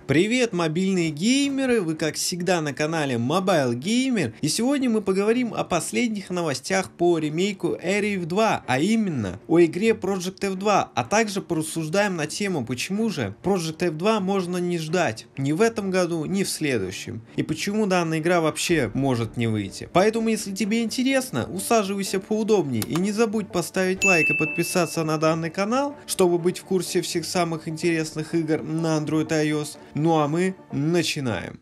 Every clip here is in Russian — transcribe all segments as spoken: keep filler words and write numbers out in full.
Привет, мобильные геймеры! Вы как всегда на канале Mobile Gamer, и сегодня мы поговорим о последних новостях по ремейку Area эф два, а именно о игре Project эф два, а также порассуждаем на тему, почему же Project эф два можно не ждать ни в этом году, ни в следующем, и почему данная игра вообще может не выйти. Поэтому, если тебе интересно, усаживайся поудобнее и не забудь поставить лайк и подписаться на данный канал, чтобы быть в курсе всех самых интересных игр на Android и iOS. Ну а мы начинаем.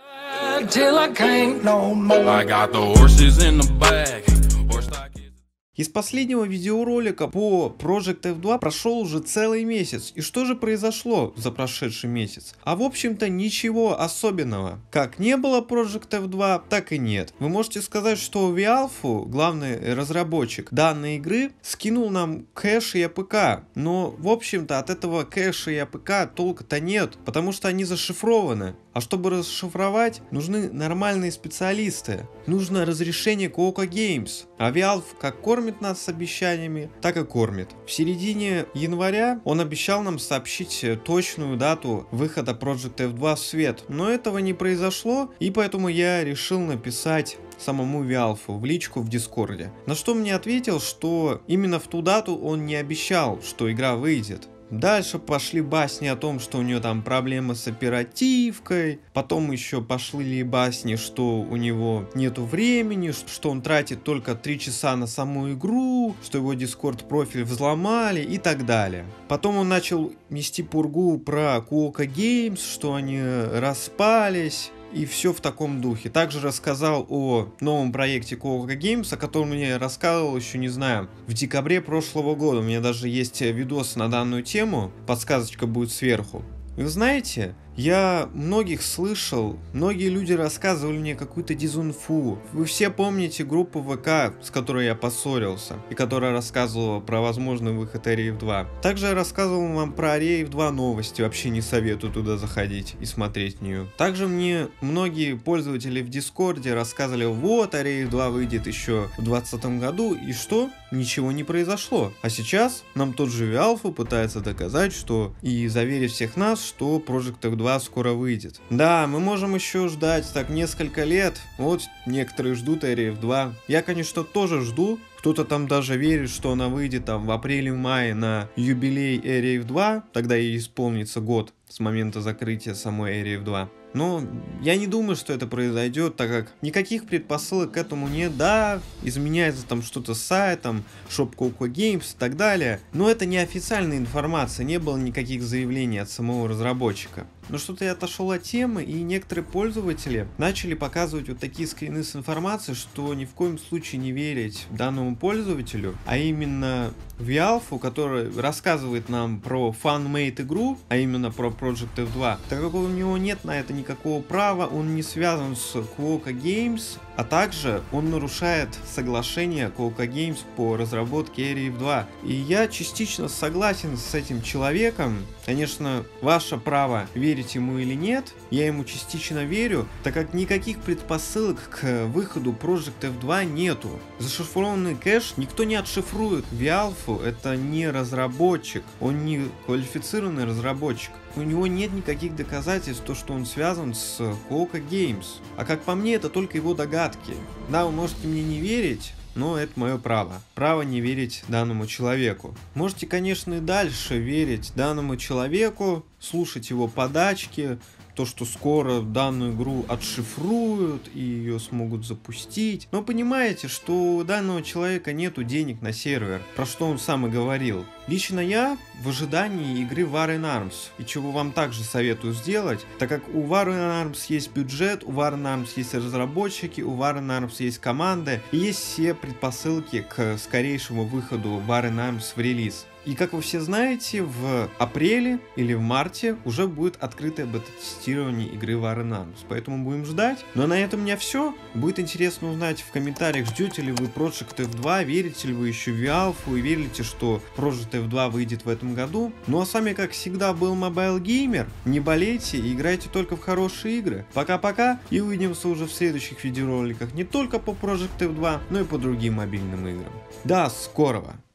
Из последнего видеоролика по Project эф два прошел уже целый месяц. И что же произошло за прошедший месяц? А в общем-то ничего особенного. Как не было Project эф два, так и нет. Вы можете сказать, что Valve, главный разработчик данной игры, скинул нам кэш и АПК. Но в общем-то от этого кэша и АПК толка-то нет, потому что они зашифрованы. А чтобы расшифровать, нужны нормальные специалисты. Нужно разрешение Coca Games. А Valve как кормит нас с обещаниями, так и кормит. В середине января он обещал нам сообщить точную дату выхода Project эф два в свет. Но этого не произошло, и поэтому я решил написать самому Valve в личку в Дискорде. На что мне ответил, что именно в ту дату он не обещал, что игра выйдет. Дальше пошли басни о том, что у нее там проблемы с оперативкой. Потом еще пошли басни, что у него нету времени, что он тратит только три часа на саму игру, что его Discord профиль взломали и так далее. Потом он начал нести пургу про Coca Games, что они распались. И все в таком духе. Также рассказал о новом проекте Coca Games, о котором я рассказывал еще, не знаю, в декабре прошлого года. У меня даже есть видос на данную тему, подсказочка будет сверху. Вы знаете, я многих слышал, многие люди рассказывали мне какую-то дизинфу. Вы все помните группу ВК, с которой я поссорился, и которая рассказывала про возможный выход Area эф два. Также я рассказывал вам про Area эф два новости, вообще не советую туда заходить и смотреть в нее. Также мне многие пользователи в Дискорде рассказывали, вот, Area эф два выйдет еще в двадцатом году, и что? Ничего не произошло. А сейчас нам тот же Valve пытается доказать, что и заверить всех нас, что Project эф два скоро выйдет. Да, мы можем еще ждать так несколько лет. Вот некоторые ждут Area эф два. Я, конечно, тоже жду. Кто-то там даже верит, что она выйдет там в апреле-мае на юбилей Area эф два. Тогда ей исполнится год с момента закрытия самой Area эф два. Но я не думаю, что это произойдет, так как никаких предпосылок к этому нет. Да, изменяется там что-то с сайтом, Shop Coca Games и так далее. Но это не официальная информация, не было никаких заявлений от самого разработчика. Но что-то я отошел от темы, и некоторые пользователи начали показывать вот такие скрины с информацией, что ни в коем случае не верить данному пользователю, а именно Valve, который рассказывает нам про фан-мейд игру, а именно про Project эф два, так как у него нет на это никакого права, он не связан с Coca Games, а также он нарушает соглашение Coca Games по разработке Area эф два. И я частично согласен с этим человеком. Конечно, ваше право верить ему или нет, я ему частично верю, так как никаких предпосылок к выходу Project эф два нету. Зашифрованный кэш никто не отшифрует. Valve это не разработчик, он не квалифицированный разработчик. У него нет никаких доказательств, то, что он связан с Coca Games. А как по мне, это только его догадки. Да, вы можете мне не верить, но это мое право. Право не верить данному человеку. Можете, конечно, и дальше верить данному человеку, слушать его подачки, то, что скоро данную игру отшифруют и ее смогут запустить. Но понимаете, что у данного человека нету денег на сервер, про что он сам и говорил. Лично я в ожидании игры War in Arms, и чего вам также советую сделать, так как у War in Arms есть бюджет, у War in Arms есть разработчики, у War in Arms есть команды, и есть все предпосылки к скорейшему выходу War in Arms в релиз. И как вы все знаете, в апреле или в марте уже будет открытое бета-тестирование игры War in Arms, поэтому будем ждать. Но на этом у меня все. Будет интересно узнать в комментариях, ждете ли вы Project эф два, верите ли вы еще в Valve и верите, что Project эф два выйдет в этом году. Ну а с вами, как всегда, был Mobile Gamer. Не болейте и играйте только в хорошие игры. Пока-пока, и увидимся уже в следующих видеороликах не только по Project эф два, но и по другим мобильным играм. До скорого!